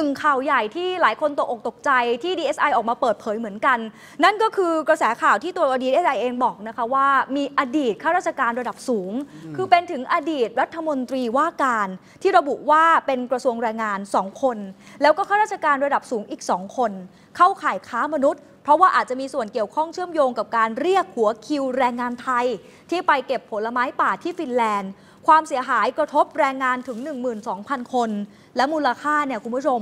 นึ่งข่าวใหญ่ที่หลายคนตกอกตกใจที่ DSI ออกมาเปิดเผยเหมือนกันนั่นก็คือกระแสข่าวที่ตัว DSI เองบอกนะคะว่ามีอดีตข้าราชการระดับสูงคือเป็นถึงอดีตรัฐมนตรีว่าการที่ระบุว่าเป็นกระทรวงแรงงาน2 คนแล้วก็ข้าราชการระดับสูงอีก2 คนเข้าข่ายค้ามนุษย์เพราะว่าอาจจะมีส่วนเกี่ยวข้องเชื่อมโยงกับการเรียกหัวคิวแรงงานไทยที่ไปเก็บผลไม้ป่าที่ฟินแลนด์ความเสียหายกระทบแรงงานถึง 12,000 คนและมูลค่าเนี่ยคุณผู้ชม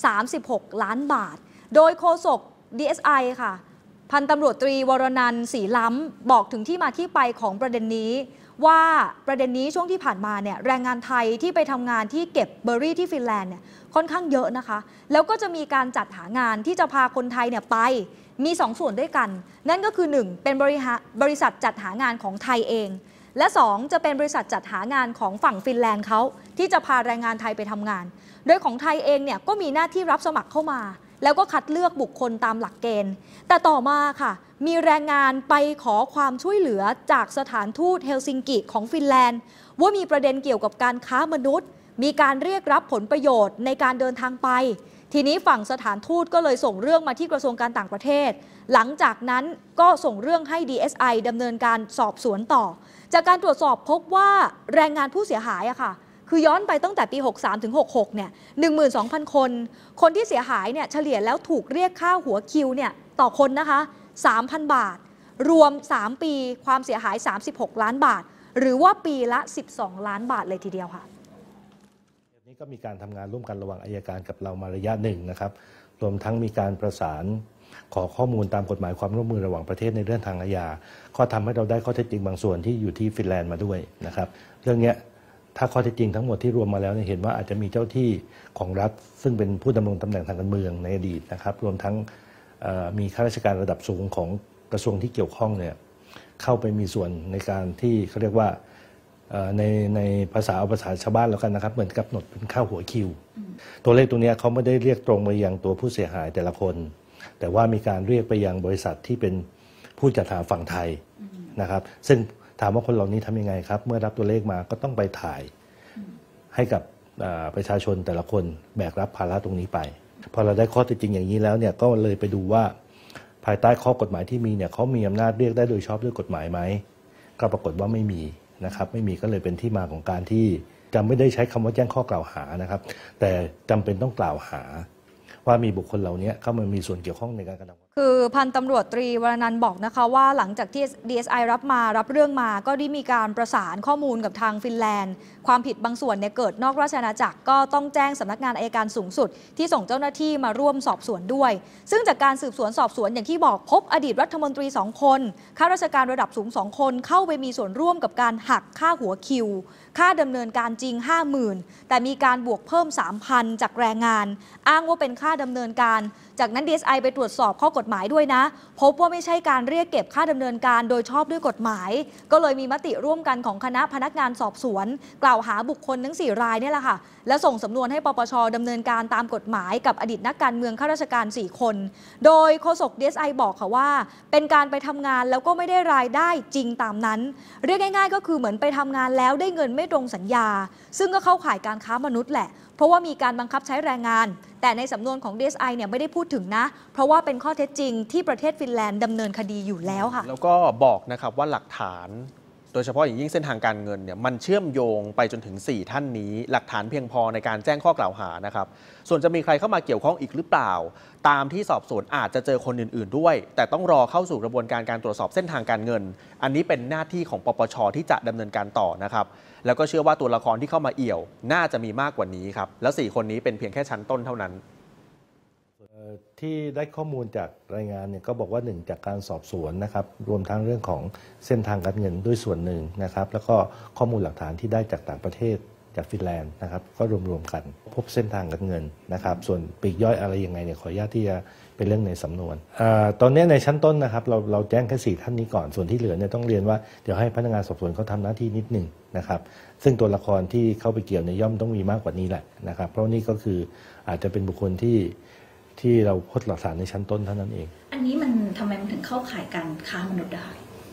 36 ล้านบาทโดยโฆษก DSI ค่ะพันตำรวจตรีวรนันท์ศรีล้ำบอกถึงที่มาที่ไปของประเด็นนี้ว่าประเด็นนี้ช่วงที่ผ่านมาเนี่ยแรงงานไทยที่ไปทำงานที่เก็บเบอร์รี่ที่ฟินแลนด์เนี่ยค่อนข้างเยอะนะคะแล้วก็จะมีการจัดหางานที่จะพาคนไทยเนี่ยไปมี2 ส่วนด้วยกันนั่นก็คือ1เป็นบริษัทจัดหางานของไทยเองและ2จะเป็นบริษัทจัดหางานของฝั่งฟินแลนด์เขาที่จะพาแรงงานไทยไปทำงานโดยของไทยเองเนี่ยก็มีหน้าที่รับสมัครเข้ามาแล้วก็คัดเลือกบุคคลตามหลักเกณฑ์แต่ต่อมาค่ะมีแรงงานไปขอความช่วยเหลือจากสถานทูตเฮลซิงกิของฟินแลนด์ว่ามีประเด็นเกี่ยวกับการค้ามนุษย์มีการเรียกรับผลประโยชน์ในการเดินทางไปทีนี้ฝั่งสถานทูตก็เลยส่งเรื่องมาที่กระทรวงการต่างประเทศหลังจากนั้นก็ส่งเรื่องให้ DSI ดำเนินการสอบสวนต่อจากการตรวจสอบพบว่าแรงงานผู้เสียหายอะค่ะคือย้อนไปตั้งแต่ปี 63 ถึง 66 เนี่ย 12,000 คนที่เสียหายเนี่ยเฉลี่ยแล้วถูกเรียกค่าหัวคิวเนี่ยต่อคนนะคะ 3,000 บาทรวม 3 ปีความเสียหาย 36 ล้านบาทหรือว่าปีละ 12 ล้านบาทเลยทีเดียวค่ะนี้ก็มีการทำงานร่วมกันระหว่างอัยการกับเรามาระยะหนึ่งนะครับรวมทั้งมีการประสานขอข้อมูลตามกฎหมายความร่วมมือระหว่างประเทศในเรื่องทางอาญาก็ทำให้เราได้ข้อเท็จจริงบางส่วนที่อยู่ที่ฟินแลนด์มาด้วยนะครับเรื่องนี้ถ้าข้อเท็จจริงทั้งหมดที่รวมมาแล้วเห็นว่าอาจจะมีเจ้าที่ของรัฐซึ่งเป็นผู้ดำรงตำแหน่งทางการเมืองในอดีตนะครับรวมทั้งมีข้าราชการระดับสูงของกระทรวงที่เกี่ยวข้องเนี่ยเข้าไปมีส่วนในการที่เขาเรียกว่าในภาษาชาวบ้านแล้วกันนะครับเหมือนกับกำหนดเป็นค่าหัวคิวตัวเลขตรงนี้เขาไม่ได้เรียกตรงไปยังตัวผู้เสียหายแต่ละคนแต่ว่ามีการเรียกไปยังบริษัทที่เป็นผู้จัดหาฝั่งไทยนะครับซึ่งถามว่าคนเหล่านี้ทำยังไงครับเมื่อรับตัวเลขมาก็ต้องไปถ่ายให้กับประชาชนแต่ละคนแบกรับภาระตรงนี้ไปพอเราได้ข้อเท็จจริงอย่างนี้แล้วเนี่ยก็เลยไปดูว่าภายใต้ข้อกฎหมายที่มีเนี่ยเขามีอำนาจเรียกได้โดยชอบด้วยกฎหมายไหมก็ปรากฏว่าไม่มีนะครับไม่มีก็เลยเป็นที่มาของการที่จะไม่ได้ใช้คำว่าแจ้งข้อกล่าวหานะครับแต่จำเป็นต้องกล่าวหาว่ามีบุคคลเหล่านี้เข้ามามีส่วนเกี่ยวข้องในการกระทำคือพันตำรวจตรีวรนันท์บอกนะคะว่าหลังจากที่ DSI รับเรื่องมาก็ได้มีการประสานข้อมูลกับทางฟินแลนด์ความผิดบางส่วนเนี่ยเกิดนอกราชอาณาจักรก็ต้องแจ้งสำนักงานอัยการสูงสุดที่ส่งเจ้าหน้าที่มาร่วมสอบสวนด้วยซึ่งจากการสืบสวนสอบสวนอย่างที่บอกพบอดีตรัฐมนตรี2 คนข้าราชการระดับสูง2 คนเข้าไปมีส่วนร่วมกับการหักค่าหัวคิวค่าดำเนินการจริง 50,000 แต่มีการบวกเพิ่ม 3,000 จากแรงงานอ้างว่าเป็นค่าดำเนินการจากนั้น DSI ไปตรวจสอบข้อกฎหมายด้วยนะพบว่าไม่ใช่การเรียกเก็บค่าดำเนินการโดยชอบด้วยกฎหมายก็เลยมีมติร่วมกันของคณะพนักงานสอบสวนกล่าวหาบุคคลทั้ง4 รายนี่แหละค่ะและส่งสำนวนให้ปปช.ดำเนินการตามกฎหมายกับอดีตนักการเมืองข้าราชการ4 คนโดยโฆษก DSI บอกค่ะว่าเป็นการไปทำงานแล้วก็ไม่ได้รายได้จริงตามนั้นเรียกง่ายๆก็คือเหมือนไปทำงานแล้วได้เงินไม่ตรงสัญญาซึ่งก็เข้าข่ายการค้ามนุษย์แหละเพราะว่ามีการบังคับใช้แรงงานแต่ในสำนวนของ DSI เนี่ยไม่ได้พูดถึงนะเพราะว่าเป็นข้อเท็จจริงที่ประเทศฟินแลนด์ดำเนินคดีอยู่แล้วค่ะแล้วก็บอกนะครับว่าหลักฐานโดยเฉพาะอย่างยิ่งเส้นทางการเงินเนี่ยมันเชื่อมโยงไปจนถึง4 ท่านนี้หลักฐานเพียงพอในการแจ้งข้อกล่าวหานะครับส่วนจะมีใครเข้ามาเกี่ยวข้องอีกหรือเปล่าตามที่สอบสวนอาจจะเจอคนอื่นๆด้วยแต่ต้องรอเข้าสู่กระบวนการตรวจสอบเส้นทางการเงินอันนี้เป็นหน้าที่ของปปช.ที่จะดำเนินการต่อนะครับแล้วก็เชื่อว่าตัวละครที่เข้ามาเอี่ยวน่าจะมีมากกว่านี้ครับแล้ว4 คนนี้เป็นเพียงแค่ชั้นต้นเท่านั้นที่ได้ข้อมูลจากรายงานเนี่ยก็บอกว่า1จากการสอบสวนนะครับรวมทั้งเรื่องของเส้นทางการเงินด้วยส่วนหนึ่งนะครับแล้วก็ข้อมูลหลักฐานที่ได้จากต่างประเทศจากฟินแลนด์นะครับก็รวมกันพบเส้นทางการเงินนะครับส่วนปลีกย่อยอะไรยังไงเนี่ยขออนุญาตที่จะเป็นเรื่องในสำนวนตอนนี้ในชั้นต้นนะครับเราแจ้งแค่4 ท่านนี้ก่อนส่วนที่เหลือเนี่ยต้องเรียนว่าเดี๋ยวให้พนักงานสอบสวนเขาทำหน้าที่นิดหนึ่งนะครับซึ่งตัวละครที่เข้าไปเกี่ยวในย่อมต้องมีมากกว่านี้แหละนะครับเพราะนี่ก็คืออาจจะเป็นบุคคลที่เราพบหลักฐานในชั้นต้นเท่านั้นเองอันนี้มันทำไมมันถึงเข้าข่ายการค้ามนุษย์ได้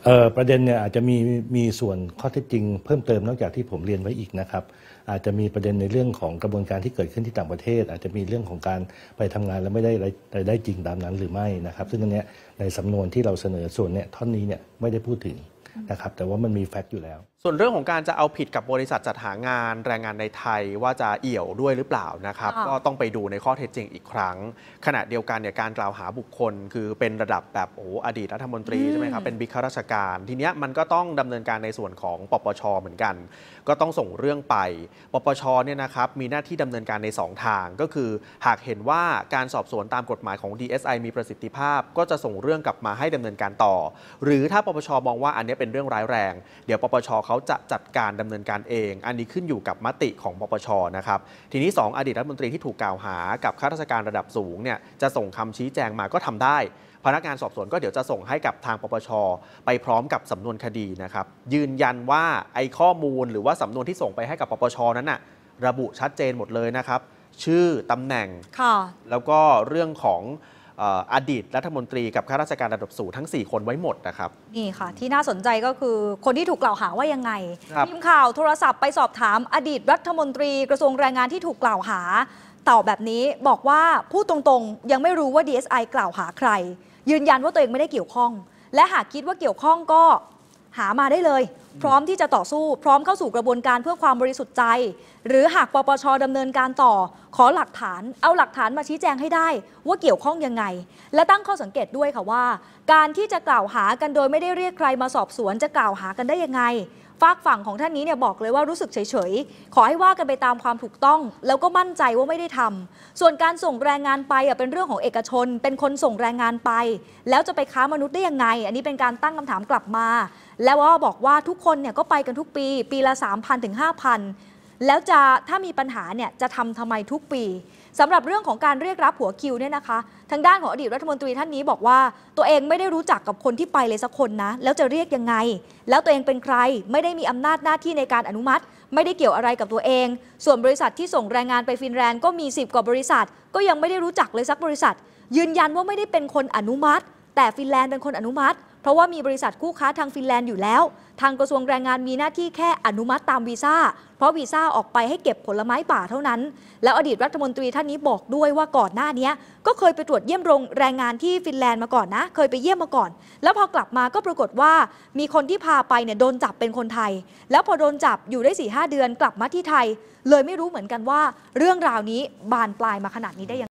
ประเด็นเนี่ยอาจจะมีส่วนข้อเท็จจริงเพิ่มเติมนอกจากที่ผมเรียนไว้อีกนะครับอาจจะมีประเด็นในเรื่องของกระบวนการที่เกิดขึ้นที่ต่างประเทศอาจจะมีเรื่องของการไปทำงานแล้วไม่ได้รายได้จริงตามนั้นหรือไม่นะครับซึ่งอันเนี้ยในสำนวนที่เราเสนอส่วนเนี้ยท่อนนี้เนี่ยไม่ได้พูดถึงนะครับแต่ว่ามันมีแฟกต์อยู่แล้วส่วนเรื่องของการจะเอาผิดกับบริษัทจัดหางานแรงงานในไทยว่าจะเอี่ยวด้วยหรือเปล่านะครับก็ต้องไปดูในข้อเท็จจริงอีกครั้งขณะเดียวกันเนี่ยการกล่าวหาบุคคลคือเป็นระดับแบบอดีตรัฐมนตรีใช่ไหมครับเป็นบิ๊กข้าราชการทีเนี้ยมันก็ต้องดำเนินการในส่วนของปปชเหมือนกันก็ต้องส่งเรื่องไปปปชเนี่ยนะครับมีหน้าที่ดำเนินการใน2ทางก็คือหากเห็นว่าการสอบสวนตามกฎหมายของ DSI มีประสิทธิภาพก็จะส่งเรื่องกลับมาให้ดำเนินการต่อหรือถ้าปปชมองว่าอันนี้เป็นเรื่องร้ายแรงเดี๋ยวปปชเขาจะจัดการดำเนินการเองอันนี้ขึ้นอยู่กับมติของปปชนะครับทีนี้2อดีตรัฐมนตรีที่ถูกกล่าวหากับข้าราชการระดับสูงเนี่ยจะส่งคำชี้แจงมาก็ทำได้พนักงานสอบสวนก็เดี๋ยวจะส่งให้กับทางปปชไปพร้อมกับสำนวนคดีนะครับยืนยันว่าไอ้ข้อมูลหรือว่าสำนวนที่ส่งไปให้กับปปชนั้นน่ะระบุชัดเจนหมดเลยนะครับชื่อตำแหน่งแล้วก็เรื่องของอดีตรัฐมนตรีกับข้าราชการระดับสูงทั้ง4คนไว้หมดนะครับนี่ค่ะที่น่าสนใจก็คือคนที่ถูกกล่าวหาว่ายังไงทีมข่าวโทรศัพท์ไปสอบถามอดีตรัฐมนตรีกระทรวงแรงงานที่ถูกกล่าวหาตอบแบบนี้บอกว่าพูดตรงๆยังไม่รู้ว่า DSI กล่าวหาใครยืนยันว่าตัวเองไม่ได้เกี่ยวข้องและหากคิดว่าเกี่ยวข้องก็หามาได้เลยพร้อมที่จะต่อสู้พร้อมเข้าสู่กระบวนการเพื่อความบริสุทธิ์ใจหรือหากปปชดำเนินการต่อขอหลักฐานเอาหลักฐานมาชี้แจงให้ได้ว่าเกี่ยวข้องยังไงและตั้งข้อสังเกตด้วยค่ะว่าการที่จะกล่าวหากันโดยไม่ได้เรียกใครมาสอบสวนจะกล่าวหากันได้ยังไงฝากฝั่งของท่านนี้เนี่ยบอกเลยว่ารู้สึกเฉยๆขอให้ว่ากันไปตามความถูกต้องแล้วก็มั่นใจว่าไม่ได้ทำส่วนการส่งแรงงานไปเป็นเรื่องของเอกชนเป็นคนส่งแรงงานไปแล้วจะไปค้ามนุษย์ได้ยังไงอันนี้เป็นการตั้งคำถามกลับมาแล้วว่าบอกว่าทุกคนเนี่ยก็ไปกันทุกปีละ 3,000 ถึง 5,000 แล้วถ้ามีปัญหาเนี่ยจะทำไมทุกปีสำหรับเรื่องของการเรียกรับหัวคิวเนี่ยนะคะทางด้านของอดีตรัฐมนตรีท่านนี้บอกว่าตัวเองไม่ได้รู้จักกับคนที่ไปเลยสักคนนะแล้วจะเรียกยังไงแล้วตัวเองเป็นใครไม่ได้มีอำนาจหน้าที่ในการอนุมัติไม่ได้เกี่ยวอะไรกับตัวเองส่วนบริษัทที่ส่งแรงงานไปฟินแลนด์ก็มี10 กว่าบริษัทก็ยังไม่ได้รู้จักเลยสักบริษัทยืนยันว่าไม่ได้เป็นคนอนุมัติแต่ฟินแลนด์เป็นคนอนุมัติเพราะว่ามีบริษัทคู่ค้าทางฟินแลนด์อยู่แล้วทางกระทรวงแรงงานมีหน้าที่แค่อนุมัติตามวีซ่าเพราะวีซ่าออกไปให้เก็บผลไม้ป่าเท่านั้นแล้วอดีตรัฐมนตรีท่านนี้บอกด้วยว่าก่อนหน้านี้ก็เคยไปตรวจเยี่ยมแรงงานที่ฟินแลนด์มาก่อนนะเคยไปเยี่ยมมาก่อนแล้วพอกลับมาก็ปรากฏว่ามีคนที่พาไปเนี่ยโดนจับเป็นคนไทยแล้วพอโดนจับอยู่ได้ 4-5 เดือนกลับมาที่ไทยเลยไม่รู้เหมือนกันว่าเรื่องราวนี้บานปลายมาขนาดนี้ได้ยัง